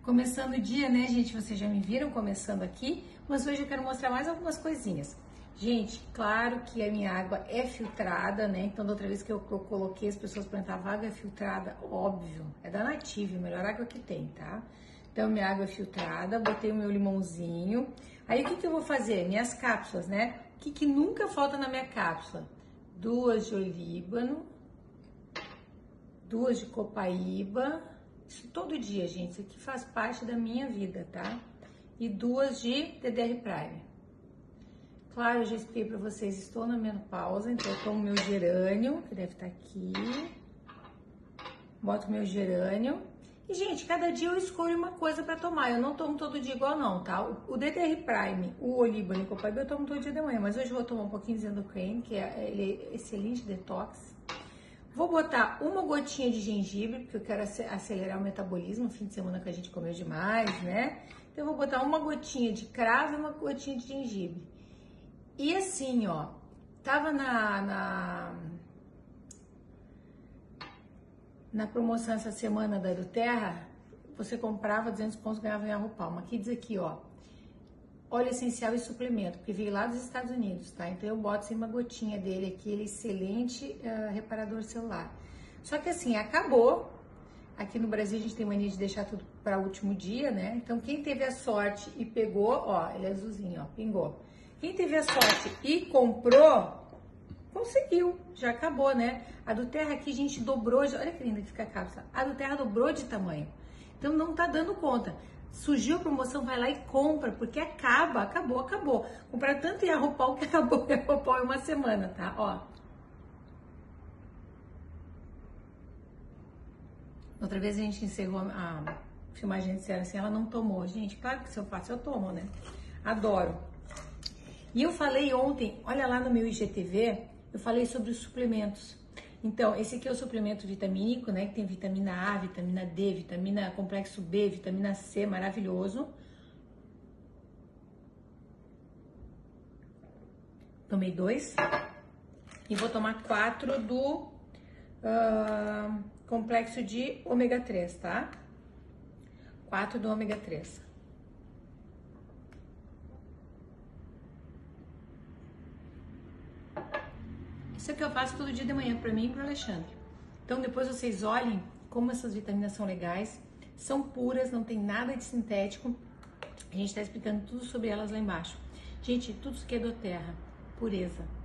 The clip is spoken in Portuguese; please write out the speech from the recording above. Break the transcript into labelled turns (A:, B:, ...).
A: Começando o dia, né, gente? Vocês já me viram começando aqui, mas hoje eu quero mostrar mais algumas coisinhas. Gente, claro que a minha água é filtrada, né? Então, da outra vez que eu coloquei as pessoas plantavam água é filtrada, óbvio, é da Native, a melhor água que tem, tá? Então, minha água é filtrada, botei o meu limãozinho. Aí, o que eu vou fazer? Minhas cápsulas, né? O que nunca falta na minha cápsula? 2 de olíbano, 2 de copaíba. Isso todo dia, gente, isso aqui faz parte da minha vida, tá? E 2 de DDR Prime. Claro, eu já expliquei pra vocês, estou na menopausa, então eu tomo meu gerânio, que deve estar aqui. Boto meu gerânio. E, gente, cada dia eu escolho uma coisa pra tomar, eu não tomo todo dia igual não, tá? O DDR Prime, o olíbano e o copaíba eu tomo todo dia de manhã, mas hoje eu vou tomar um pouquinho de Zendocrine, que ele é excelente detox. Vou botar uma gotinha de gengibre, porque eu quero acelerar o metabolismo, no fim de semana que a gente comeu demais, né? Então eu vou botar uma gotinha de cravo e uma gotinha de gengibre. E assim, ó, tava na promoção essa semana da Terra, você comprava 200 pontos e ganhava em arro palma. Aqui diz aqui, ó, óleo essencial e suplemento, porque veio lá dos Estados Unidos, tá? Então eu boto assim uma gotinha dele aqui, ele é excelente reparador celular. Só que assim, acabou. Aqui no Brasil a gente tem mania de deixar tudo para o último dia, né? Então quem teve a sorte e pegou, ó, ele é azulzinho, ó, pingou. Quem teve a sorte e comprou, conseguiu, já acabou, né? A do Terra aqui a gente dobrou, olha que linda que fica a cápsula. A do Terra dobrou de tamanho. Então não tá dando conta. Surgiu a promoção, vai lá e compra, porque acabou. Comprar tanto em arro-pau que acabou em arro-pau em uma semana, tá? Ó. Outra vez a gente encerrou a filmagem de série assim, ela não tomou. Gente, claro que se eu faço, eu tomo, né? Adoro. E eu falei ontem, olha lá no meu IGTV, eu falei sobre os suplementos. Então, esse aqui é o suplemento vitamínico, né? Que tem vitamina A, vitamina D, vitamina complexo B, vitamina C, maravilhoso. Tomei 2. E vou tomar 4 do complexo de ômega 3, tá? 4 do ômega 3. Isso é que eu faço todo dia de manhã para mim e para o Alexandre. Então depois vocês olhem como essas vitaminas são legais, são puras, não tem nada de sintético. A gente está explicando tudo sobre elas lá embaixo. Gente, tudo isso que é do Terra, pureza.